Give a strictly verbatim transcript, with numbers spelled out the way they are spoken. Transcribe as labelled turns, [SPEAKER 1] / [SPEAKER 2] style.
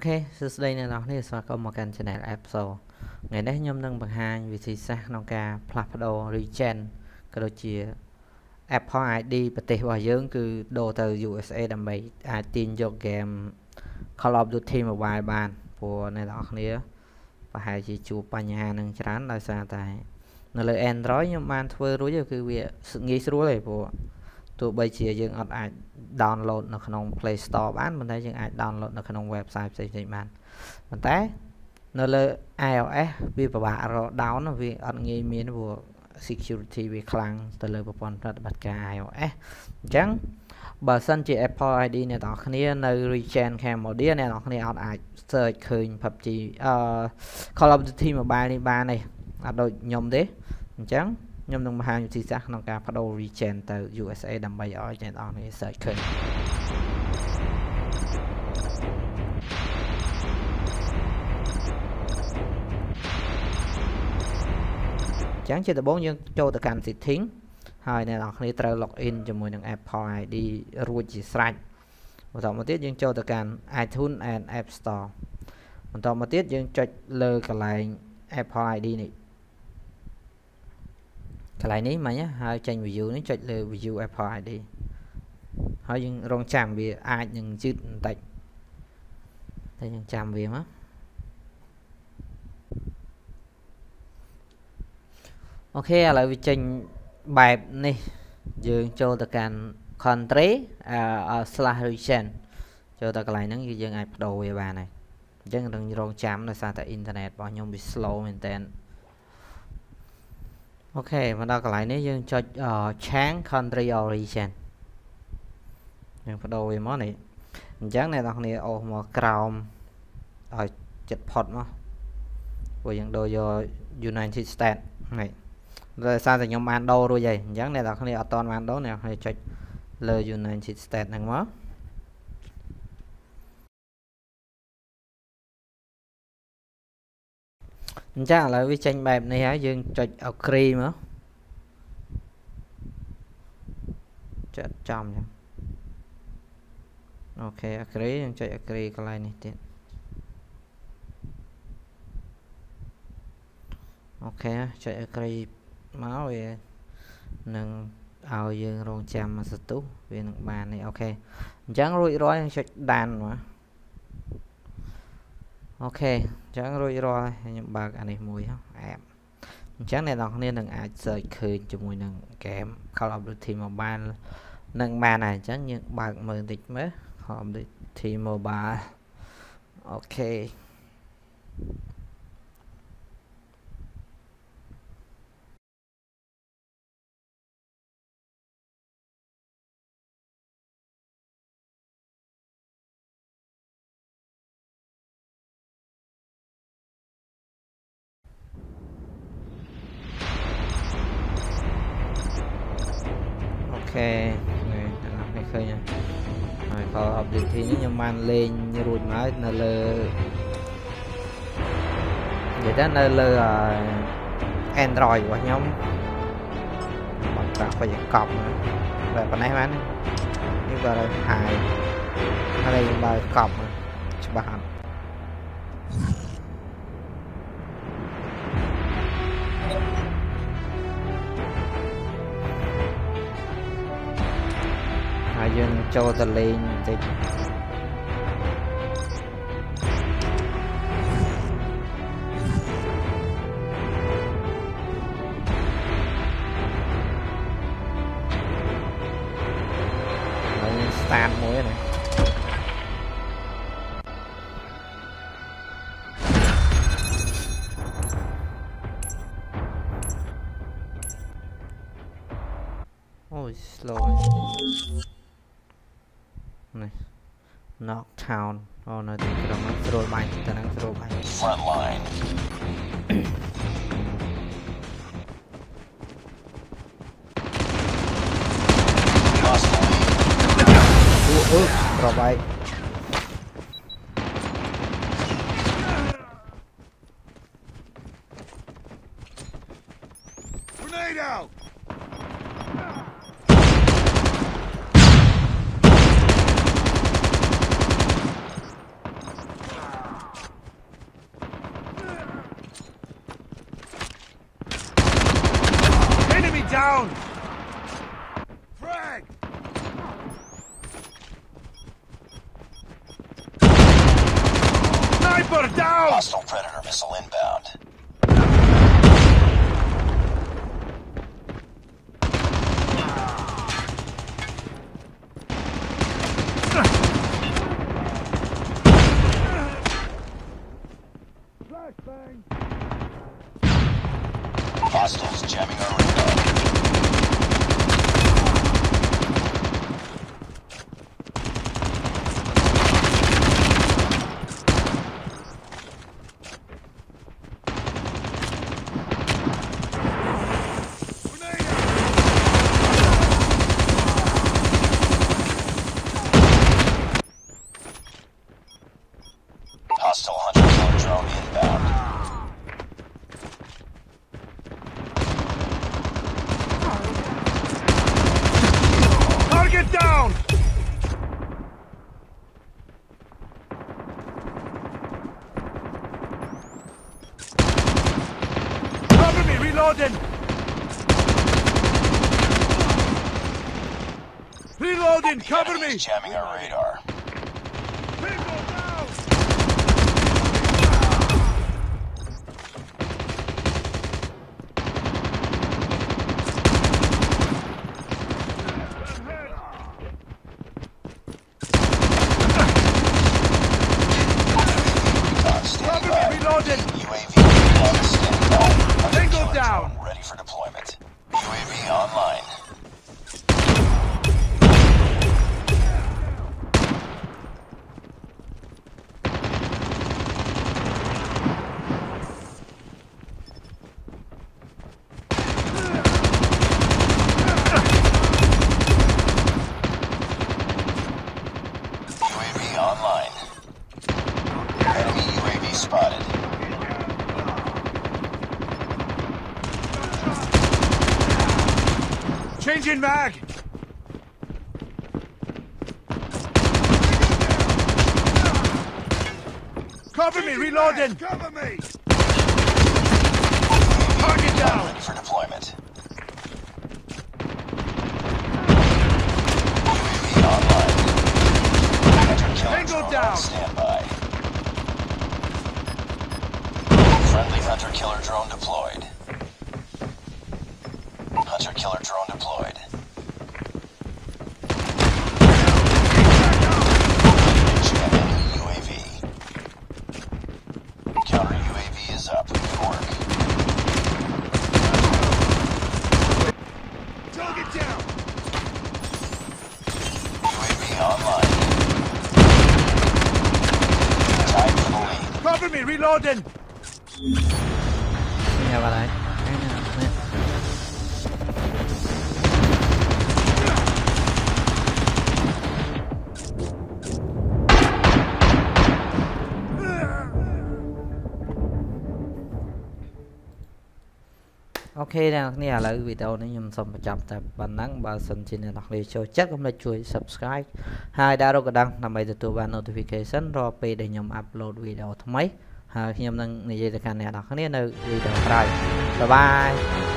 [SPEAKER 1] Ok, sự đây này nó thì sao có một kênh channel app so ngày đấy nhóm nâng bằng hai vị trí xa nông ca Plapado Regen cái đồ chia Apple i đê bật tệp vào dưỡng cứ đồ từ u ét a đầm bày ai tin cho game Call of Duty Mobile bàn của này đó này và hai chỉ chụp bằng nhà nâng chán là sao tại nó lời Android nhưng mà thuê rối cho cứ việc sự nghĩ rối này của tụi bây giờយើងអត់អាច download នៅក្នុង Play Store បានប៉ុន្តែយើងអាច download នៅក្នុង website ផ្សេងៗបានប៉ុន្តែនៅលើ iOS វាពិបាករក down វាអត់ងាយមានព្រោះ security វាខ្លាំងទៅលើប្រព័ន្ធប្រតិបត្តិការ iOS អញ្ចឹងបើសិនជា Apple ไอ ดี អ្នកនរគ្នានៅ Regen Cambodia អ្នកនរគ្នាអត់អាច search ឃើញ pắp gê អឺ Call of Duty Mobile នេះបានទេអត់ដូចខ្ញុំទេអញ្ចឹងខ្ញុំនឹងបង្ហាញវិធីសាស្ត្រក្នុងការបដូរ Regen ទៅ u ét a ដើម្បីឲ្យអ្នកនរគ្នា search ឃើញចឹងជាដំបូងយើងចូលទៅកាន់ setting ហើយអ្នកនរគ្នាត្រូវ log in ជាមួយនឹង Apple ไอ ดี រួចជាស្រេចបន្តមកទៀតយើងចូលទៅកាន់ iTunes and App Store បន្តមកទៀតយើងចុចលើកន្លែង Apple ไอ ดี នេះកន្លែងនេះមិញហើយចេញ view នេះចុចលើ view Apple ไอ ดี ហើយយើងរងចាំវាអាចនឹងយឺតបន្តិចតែយើងចាំវាមកអូខេឥឡូវវាចេញបែបនេះយើងចូលទៅកាន់ country slash region ចូលទៅកន្លែងហ្នឹងគឺយើងអាចបដូរវាបានហើយអញ្ចឹងនឹងរងចាំដោយសារតែអ៊ីនធឺណិតរបស់ខ្ញុំវា slow មែនតើអូខេមកដល់កន្លែងនេះយើងចុច change country or region យើងបដូរវាមកនេះអញ្ចឹងអ្នកនរគ្នាអូសមកក្រោមឲ្យចិត្តផុតមកព្រោះយើងដូរយក United States ហ្នឹងដោយសារតែខ្ញុំបានដូររួចហើយអញ្ចឹងអ្នកនរគ្នាអត់តន់បានដូរអ្នកនរគ្នាចុចលើ United States ហ្នឹងមកអញ្ចឹងឥឡូវវាចេញបែបនេះហើយយើងចុច agree មកចាត់ចំអញ្ចឹងអូខេ agree យើងចុច agree កន្លែងនេះទៀតអូខេចុច agree មកវានឹងឲ្យយើងរងចាំមួយសន្ទុះវានឹងបាននេះអូខេអញ្ចឹងរួចរាល់យើងចុចដានមកអូខេអញ្ចឹងរួចរាល់ខ្ញុំបើកអានេះមួយអាប់អញ្ចឹងអ្នកនរគ្នានឹងអាច search ឃើញជាមួយនឹង game Call of Duty Mobile នឹងបានហើយអញ្ចឹងយើងបើកមើលបន្តិចមើល Call of Duty Mobile អូខេអូខេនេះដល់នេះឃើញហើយ Call of Duty នេះខ្ញុំបានលេងរួចមកនៅលើនិយាយទៅនៅលើ Android របស់ខ្ញុំបាត់ប្រាក់ទៅកប់តែប៉ុណ្ណេះបាននេះបើហើយហើយបើកប់ច្បាស់អត់ហើយយើងចូលទៅលេងបន្តិចហើយ start មួយណាអូយ slow này knock town oh nó thì nó throw bay ta đang throw bay front line ủa ủa throw bay grenade out
[SPEAKER 2] Predator down!
[SPEAKER 3] Hostile Predator missile inbound. Hostiles jamming our radar. Hostile hunter-killer drone inbound.
[SPEAKER 2] Target down! Cover me, reloading! Reloading, cover me!
[SPEAKER 3] Jamming our radar.
[SPEAKER 2] People down! Cover me, reloading!
[SPEAKER 3] U A V on standby.
[SPEAKER 2] Tango down!
[SPEAKER 3] Ready for deployment. U A V online. U A V online. Enemy U A V spotted.
[SPEAKER 2] Changing mag! Cover me, reloading! Cover me! Target down!
[SPEAKER 3] Ready for deployment. U A V online. Hunter-killer
[SPEAKER 2] Tango
[SPEAKER 3] drone
[SPEAKER 2] down.
[SPEAKER 3] on standby. Friendly hunter-killer drone deployed. Hunter-killer drone deployed. Enemy U A V. Counter U A V is up. Good work.
[SPEAKER 2] Target down!
[SPEAKER 3] U A V online. Tied for the lead.
[SPEAKER 2] Cover me, reloading!
[SPEAKER 1] Nghe vào đấy. Cái nào nè. Ok nè,នេះឥឡូវវីដេអូនេះខ្ញុំសូមបញ្ចប់តែប៉ុណ្ណឹងបើសិនជាអ្នកនរគ្នាចូលចិត្តកុំភ្លេចជួយ Subscribe ហើយដាក់រូបកណ្ដឹងដើម្បីទទួលបាន Notification រាល់ពេលដែលខ្ញុំ Upload វីដេអូថ្មីហើយខ្ញុំនឹងនិយាយទៅកាន់អ្នកនរគ្នានៅវីដេអូក្រោយ Bye bye